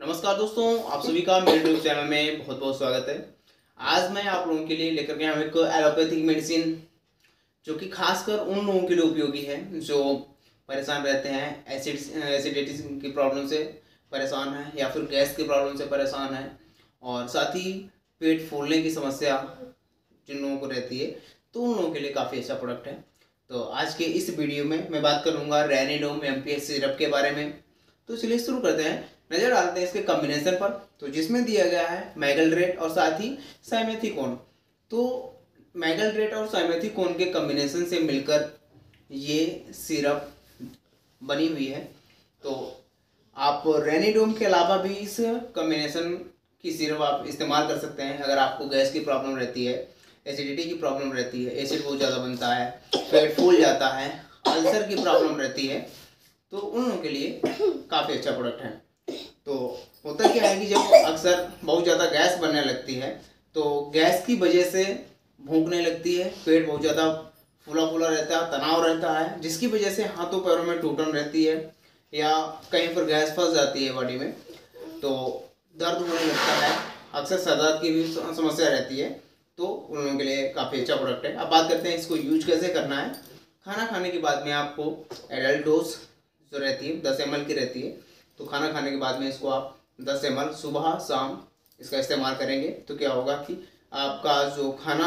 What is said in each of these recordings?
नमस्कार दोस्तों, आप सभी का मेरे यूट्यूब चैनल में बहुत बहुत स्वागत है। आज मैं आप लोगों के लिए लेकर के आया हूं एक एलोपैथिक मेडिसिन जो कि खासकर उन लोगों के लिए उपयोगी है जो परेशान रहते हैं, एसिडिटी की प्रॉब्लम से परेशान है या फिर गैस की प्रॉब्लम से परेशान है और साथ ही पेट फूलने की समस्या जिन लोगों को रहती है तो उन लोगों के लिए काफ़ी अच्छा प्रोडक्ट है। तो आज के इस वीडियो में मैं बात करूँगा रेनिडोम एमपीएच सिरप के बारे में। तो चलिए शुरू करते हैं, नजर डालते हैं इसके कॉम्बिनेशन पर। तो जिसमें दिया गया है मैगलरेट और साथ ही साइमेथिकोन। तो मैगलरेट और साइमेथिकोन के कॉम्बिनेशन से मिलकर ये सिरप बनी हुई है। तो आप रेनिडोम के अलावा भी इस कॉम्बिनेशन की सिरप आप इस्तेमाल कर सकते हैं। अगर आपको गैस की प्रॉब्लम रहती है, एसिडिटी की प्रॉब्लम रहती है, एसिड बहुत ज़्यादा बनता है, पेट फूल जाता है, अल्सर की प्रॉब्लम रहती है, तो उन लोगों के लिए काफ़ी अच्छा प्रोडक्ट है। तो होता क्या है कि जब अक्सर बहुत ज़्यादा गैस बनने लगती है तो गैस की वजह से भूखने लगती है, पेट बहुत ज़्यादा फूला फूला रहता है, तनाव रहता है, जिसकी वजह से हाथों पैरों में टूटन रहती है या कहीं पर गैस फंस जाती है बॉडी में, तो दर्द होने लगता है, अक्सर सर दर्द की भी समस्या रहती है। तो उन लोगों के लिए काफ़ी अच्छा प्रोडक्ट है। अब बात करते हैं इसको यूज कैसे करना है। खाना खाने के बाद में आपको एडल्ट डोज जो रहती है 10 ml की रहती है। तो खाना खाने के बाद में इसको आप 10 ml सुबह शाम इसका इस्तेमाल करेंगे तो क्या होगा कि आपका जो खाना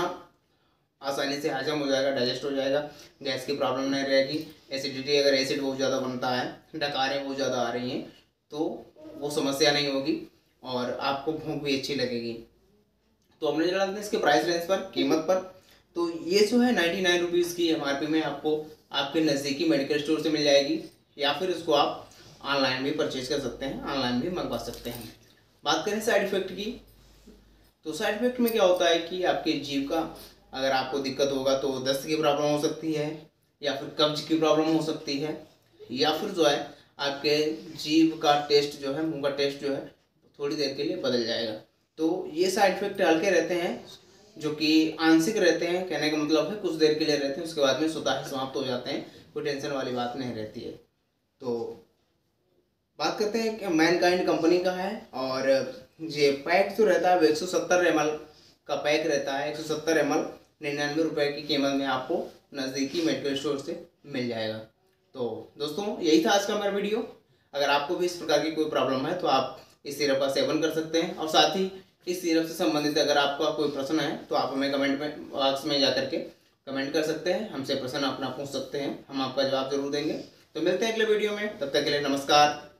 आसानी से हजम हो जाएगा, डाइजेस्ट हो जाएगा, गैस की प्रॉब्लम नहीं रहेगी। एसिडिटी, अगर एसिड बहुत ज़्यादा बनता है, डकारें बहुत ज़्यादा आ रही हैं, तो वो समस्या नहीं होगी और आपको भूख भी अच्छी लगेगी। तो हमने जरा इसके प्राइस रेंज पर, कीमत पर, तो ये जो है 99 रुपीज़ की MRP में आपको आपके नज़दीकी मेडिकल स्टोर से मिल जाएगी या फिर इसको आप ऑनलाइन भी परचेज कर सकते हैं, ऑनलाइन भी मंगवा सकते हैं। बात करें साइड इफ़ेक्ट की, तो साइड इफ़ेक्ट में क्या होता है कि आपके जीभ का अगर आपको दिक्कत होगा तो दस्त की प्रॉब्लम हो सकती है या फिर कब्ज की प्रॉब्लम हो सकती है या फिर जो है आपके जीभ का टेस्ट जो है, मुंह का टेस्ट जो है थोड़ी देर के लिए बदल जाएगा। तो ये साइड इफ़ेक्ट हल्के रहते हैं जो कि आंशिक रहते हैं, कहने का मतलब है कुछ देर के लिए रहते हैं, उसके बाद में स्वतः ही समाप्त हो जाते हैं, कोई टेंशन वाली बात नहीं रहती है। तो बात करते हैं कि मैनकाइंड कंपनी का है और ये पैक जो रहता है वो 170 ml का पैक रहता है। 170 ml 99 रुपये की कीमत में आपको नज़दीकी मेडिकल स्टोर से मिल जाएगा। तो दोस्तों यही था आज का मेरा वीडियो। अगर आपको भी इस प्रकार की कोई प्रॉब्लम है तो आप इस सिरप का सेवन कर सकते हैं और साथ ही इस सिरप से संबंधित अगर आपका कोई प्रश्न है तो आप हमें कमेंट में बॉक्स में जा करके कमेंट कर सकते हैं, हमसे प्रश्न अपना पूछ सकते हैं, हम आपका जवाब जरूर देंगे। तो मिलते हैं अगले वीडियो में, तब तक के लिए नमस्कार।